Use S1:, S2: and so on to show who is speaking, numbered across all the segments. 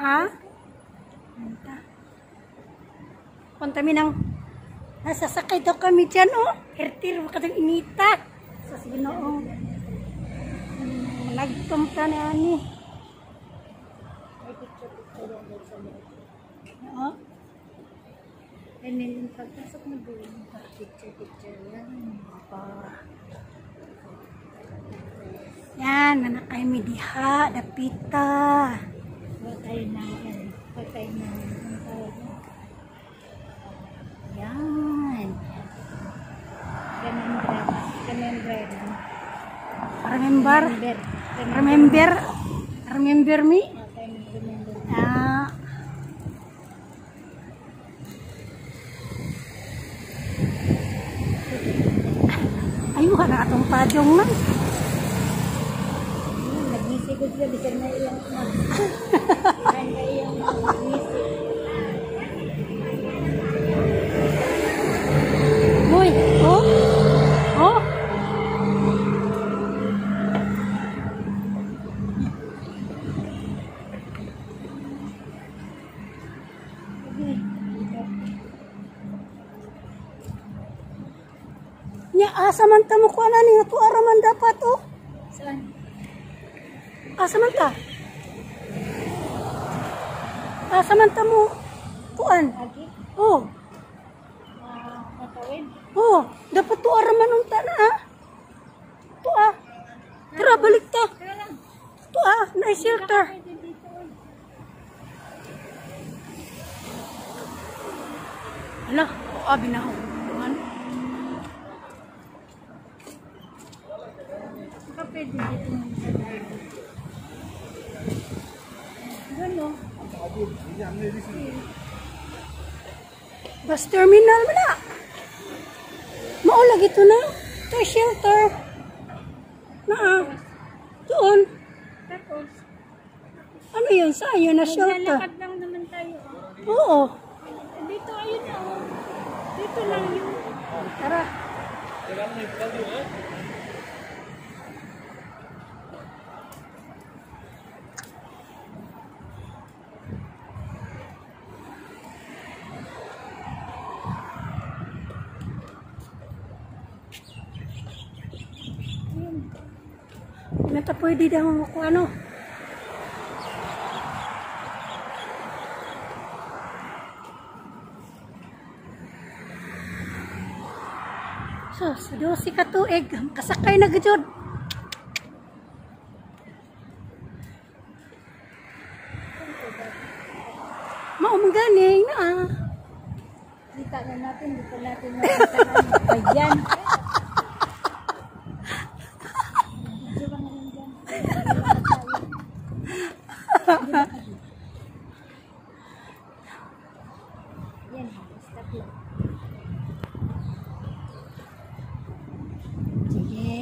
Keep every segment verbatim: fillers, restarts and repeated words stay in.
S1: Ha? Punta mi ng nasasakay daw kami dyan, oh. Hertir, wakadang inita. Sa Ginoo. Hmm, nagtumta na yan, eh. Oo. And then, yung pagpasok na doon, picture-picture yan. Yan, nanakay mi diha, dapita. Patay na, patay na. Yan. Remember. Remember. Remember. Remember. Remember me? Ah. Ayuh na atong padong man. Nagnisigod sila bisan na iyang mag. Ilan na iyang nagnisig. Boy, oh? Oh? Nya asa man ta mo kuan ani ato araman dapat oh. Saan? Asa man ta? Asa man ta mo kuan? Lagi? Oh. Ah, natawid. Oh, dapat to araman unta na ah. To ah. Tara balik ta. To ah, na shelter. Ala, abi na ho. Pwede dito sa tayo. Gano? Bus terminal mo na. Maulag ito na. Ito shelter. Na doon. Tapos? Ano yun? Saan yun na shelter? Maglalakad lang naman tayo. Oo. Dito ayun na. Dito lang yun. Tara. Tara mo yung pwede eh. Nata pwede daw ako ano. So, sa dosi ka tuig, kasakay na gajod. Maumganing na ah. Kita na natin, dito natin makita na. Ayan. Yan, stop lang. Sige.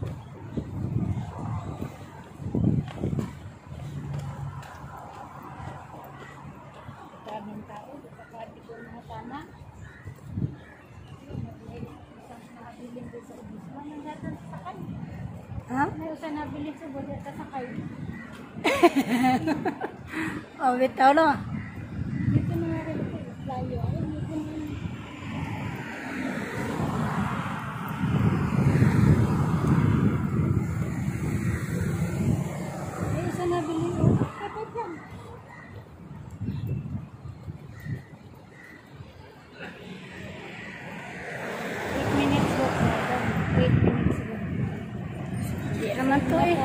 S1: Daming tao, kapati ko mga tana. Isang nabiling ko sa ubis. Manang gatan sa sakay. Ha? May usan nabiling sa bodya sa sakay. Oh, bitaw lang. Dito na nga rin ito. Layo. Ayun, dito na rin. Ay, isa na bilhin. Kapit yan. eight minutes walk. eight minutes walk. Hindi naman to eh.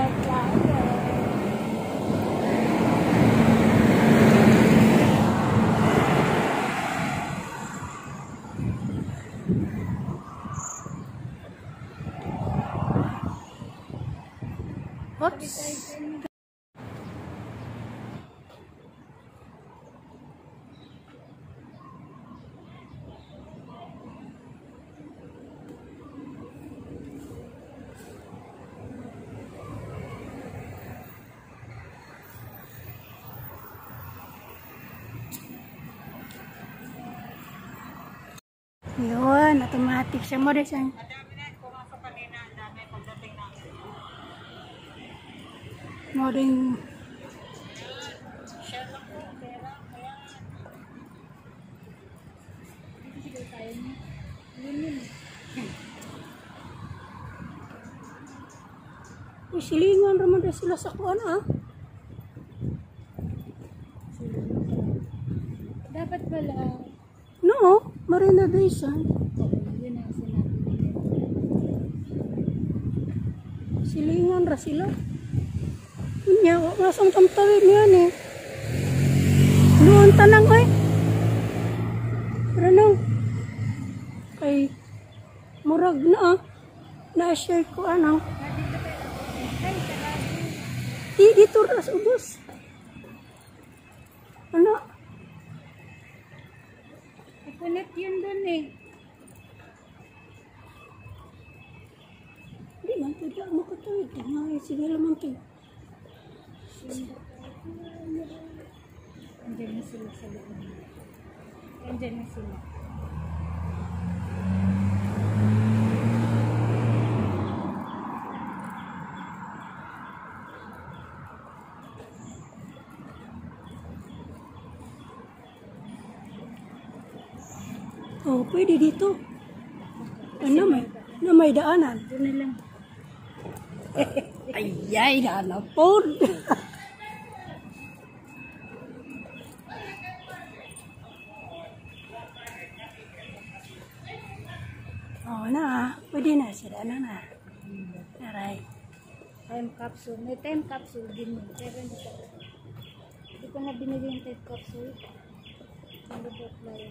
S1: Oops. Yun, automatic siya mo rin siya. Mo rin silingan raman na sila sa kuan ah.
S2: Dapat pala,
S1: No, Marina Basin.
S2: yun ang sinabi.
S1: Silingan ra sila. Nya, masang tamtawid niyan eh. Doon tanang ay. Pero nang kay murag na ah. Na-share ko anang. Di dito ras ubos. Ano?
S2: I-connect yun dun eh.
S1: Di man tidak mo katawid. Nga sige lamang to.
S2: Andiyan na sila sa loob. Andiyan na sila.
S1: Oh, pwede dito. Ano may, na may daanan.
S2: Doon na lang.
S1: Ay, ay, daanan po. Oh, na, pwede na sila na na. Aray.
S2: Time capsule. May time capsule din yun. Pero hindi ko. Hindi ko na binili yung time capsule. Hindi ko apply.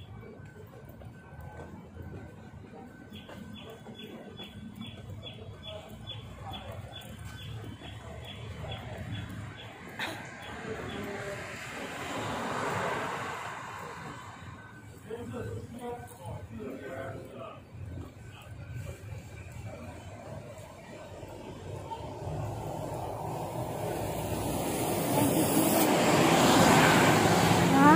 S1: Ha?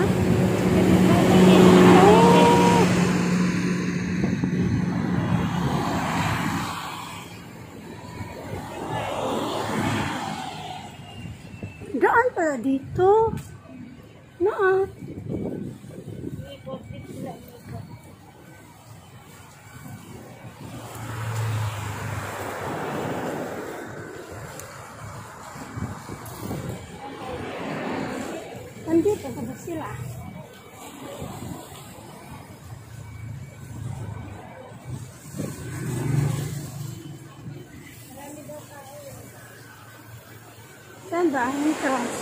S1: Daan pala dito. Na. Nandito pa ba sila? Saan ba ang entrance?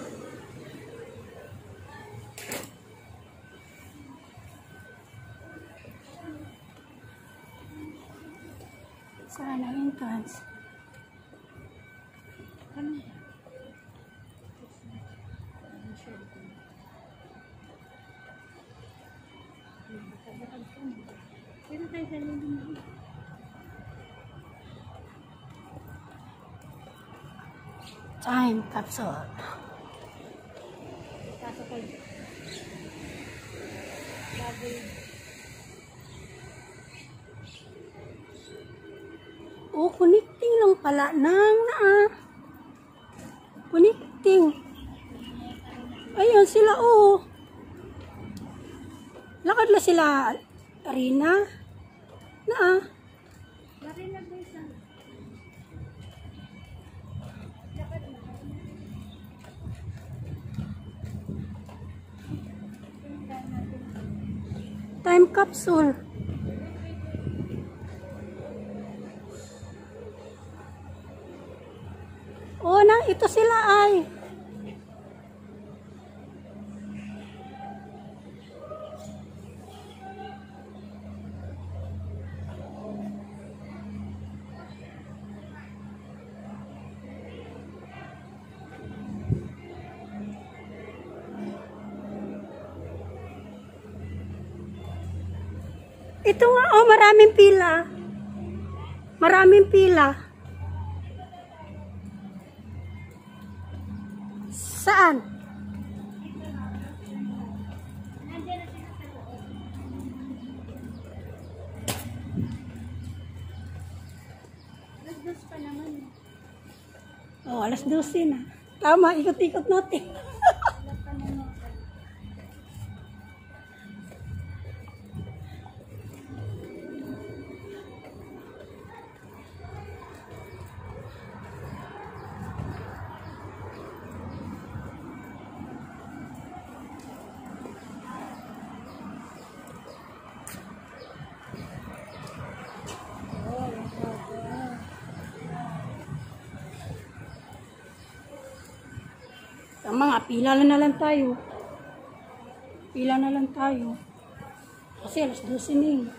S1: Saan ang entrance?
S2: Ano? Pero tayo sa lulong.
S1: Time capsule.
S2: Pasok ko. Bago yun.
S1: Oh, connecting lang pala nang na. Connecting. Ayun sila oh. Lakad la sila arena. Na.
S2: Laki na ba isa?
S1: Time capsule. Oh, na ito sila ay. Ito nga, oh, maraming pila. Maraming pila. Saan?
S2: Alas dos pa naman.
S1: Oh, alas dose na. Tama, ikot-ikot natin.
S2: Wala pa naman.
S1: Ang mga pila na lang tayo. Pila na lang tayo. Kasi alas dose na eh.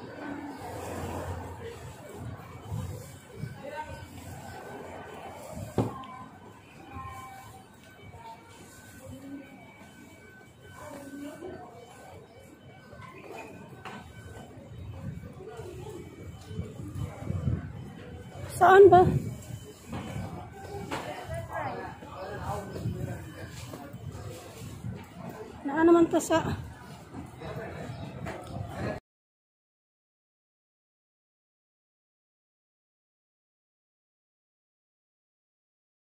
S1: Saan ba? Naan naman to sa